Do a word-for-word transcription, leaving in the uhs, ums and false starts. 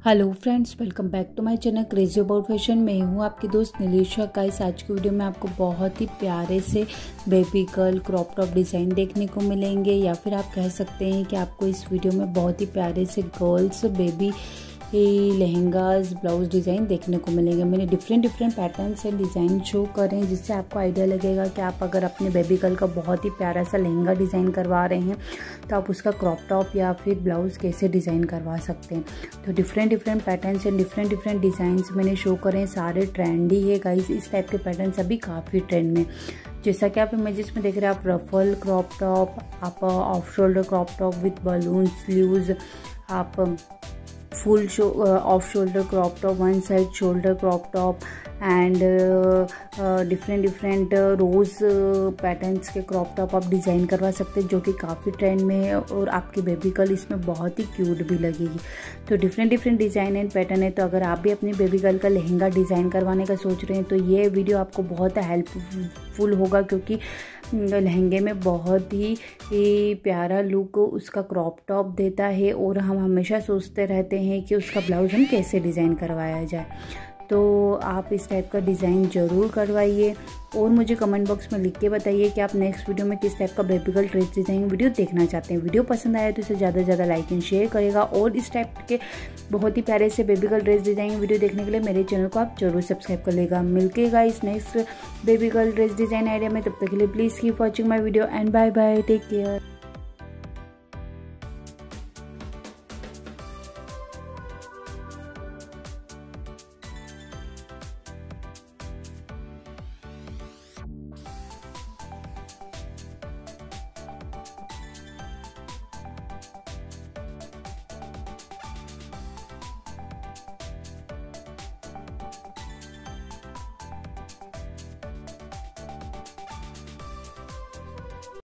Hello friends, welcome back to my channel crazy about fashion. मैं हूँ आपकी दोस्त नीलिशा। गाइस, आज की वीडियो में आपको बहुत ही प्यारे से baby girl crop top design देखने को मिलेंगे, या फिर आप कह सकते हैं कि आपको इस वीडियो में बहुत ही प्यारे से girls baby lehengas blouse design देखने को मिलेंगे। मैंने different different patterns and design show करें, जिससे आपको आइडिया लगेगा कि आप अगर अपने बेबी गर्ल का बहुत ही प्यारा सा लहंगा डिज़ाइन करवा रहे हैं तो आप उसका क्रॉप टॉप या फिर ब्लाउज कैसे डिज़ाइन करवा सकते हैं। तो different different patterns and different different designs मैंने शो करें, सारे ट्रेंडी है गाइस। इस टाइप के पैटर्न्स अभी काफ़ी ट्रेंड में, जैसा कि आप इमेजेस में देख रहे हैं। आप रफल क्रॉप टॉप, आप off shoulder crop top with balloon sleeves, आप full show off shoulder crop top, one side shoulder crop top and different different rose patterns के क्रॉप टॉप आप डिज़ाइन करवा सकते हैं, जो कि काफ़ी ट्रेंड में है और आपकी बेबी गर्ल इसमें बहुत ही क्यूट भी लगेगी। तो different different design and pattern है। तो अगर आप भी अपनी बेबी गर्ल का लहंगा डिज़ाइन करवाने का सोच रहे हैं तो ये वीडियो आपको बहुत हेल्पफुल होगा, क्योंकि लहंगे में बहुत ही प्यारा लुक उसका क्रॉप टॉप देता है और हम हमेशा सोचते रहते हैं कि उसका ब्लाउज हम कैसे डिज़ाइन करवाया जाए। तो आप इस टाइप का डिज़ाइन ज़रूर करवाइए और मुझे कमेंट बॉक्स में लिख के बताइए कि आप नेक्स्ट वीडियो में किस टाइप का baby girl dress design video देखना चाहते हैं। वीडियो पसंद आया तो इसे ज़्यादा से ज़्यादा लाइक एंड शेयर करेगा, और इस टाइप के बहुत ही प्यारे से baby girl dress design video देखने के लिए मेरे चैनल को आप जरूर सब्सक्राइब कर लेगा। मिलके guys next baby girl dress design idea में, तब तक के लिए please keep watching my video and bye bye, take care.